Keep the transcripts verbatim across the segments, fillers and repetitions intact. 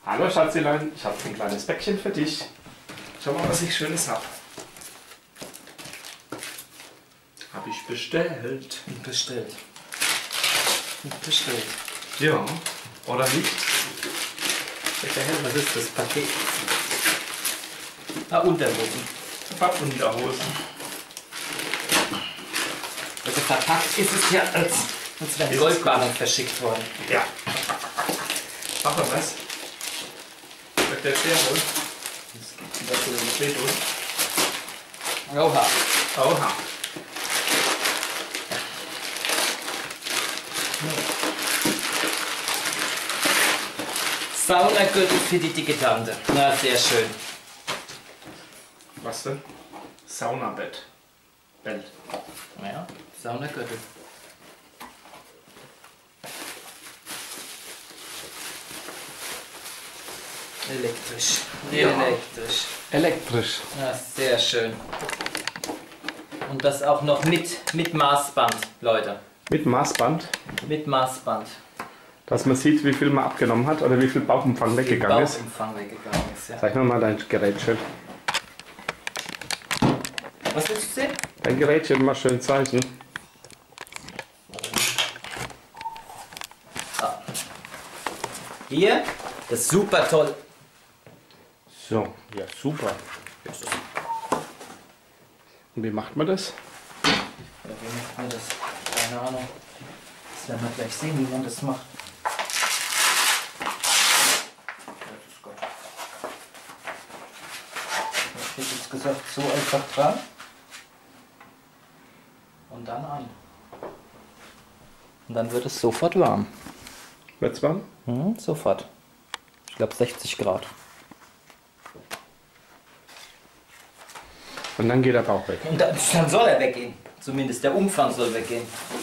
Hallo Schatzilein, ich habe ein kleines Päckchen für dich. Schau mal, was ich Schönes habe. Habe ich bestellt. Bestellt. Bestellt. Ja, oder nicht? Was ist das Paket? Ah, Unterhosen. Ein paar Unterhosen. Also verpackt ist es ja, als, als wäre Goldbarren verschickt worden. Ja. Mach mal was. Mit der Schere. Das ist eine Beton. Oha. Oha. Saunagürtel für die dicke Tante. Na, sehr schön. Was denn? Saunabett. Bett. Ja, Saunagürtel. Elektrisch. Ja. Elektrisch. Elektrisch. Ja, sehr schön. Und das auch noch mit, mit Maßband, Leute. Mit Maßband, Mit Maßband. dass man sieht, wie viel man abgenommen hat oder wie viel Bauchumfang weggegangen ist. Bauchumfang weggegangen ist, ja. Zeig mir mal dein Gerätchen. Was willst du sehen? Dein Gerätchen mal schön zeigen. Ah. Hier, das ist super toll. So, ja super. Und wie macht man das? Ja, wie macht man das? Keine Ahnung. Das werden wir gleich sehen, wie man das macht. Ich hätte jetzt gesagt, so einfach dran. Und dann an. Und dann wird es sofort warm. Wird's warm? Mhm, sofort. Ich glaube sechzig Grad. Und dann geht der Bauch weg. Und dann, dann soll er weggehen. Zumindest der Umfang soll weggehen.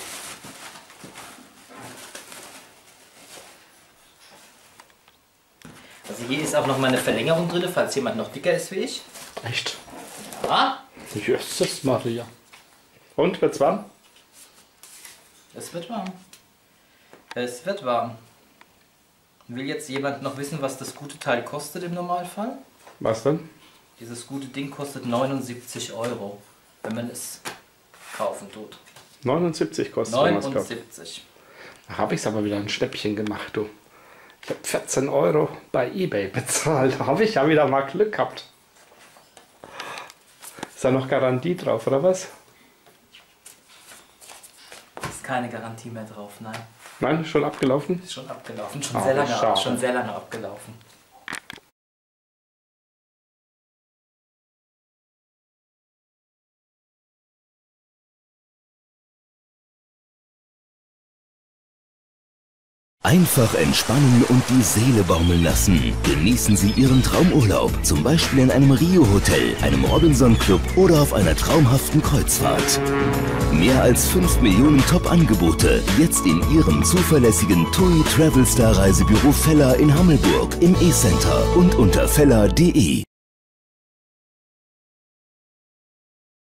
Also hier ist auch noch mal eine Verlängerung drin, falls jemand noch dicker ist wie ich. Echt? Ja, Jesus Maria. Und, wird's warm? es wird warm. Es wird warm. Will jetzt jemand noch wissen, was das gute Teil kostet im Normalfall? Was denn? Dieses gute Ding kostet neunundsiebzig Euro, wenn man es kaufen tut. neunundsiebzig kostet wenn man's kauft. neunundsiebzig. Da habe ich aber wieder ein Schnäppchen gemacht, du. Ich habe vierzehn Euro bei eBay bezahlt. Da habe ich ja wieder mal Glück gehabt. Ist da noch Garantie drauf, oder was? Ist keine Garantie mehr drauf, nein. Nein, schon abgelaufen? Ist schon abgelaufen, schon, Ah, sehr, lange, schade. schon sehr lange abgelaufen. Einfach entspannen und die Seele baumeln lassen. Genießen Sie Ihren Traumurlaub, zum Beispiel in einem Rio-Hotel, einem Robinson-Club oder auf einer traumhaften Kreuzfahrt. Mehr als fünf Millionen Top-Angebote, jetzt in Ihrem zuverlässigen T U I Travel Star Reisebüro Feller in Hammelburg, im E-Center und unter feller punkt de.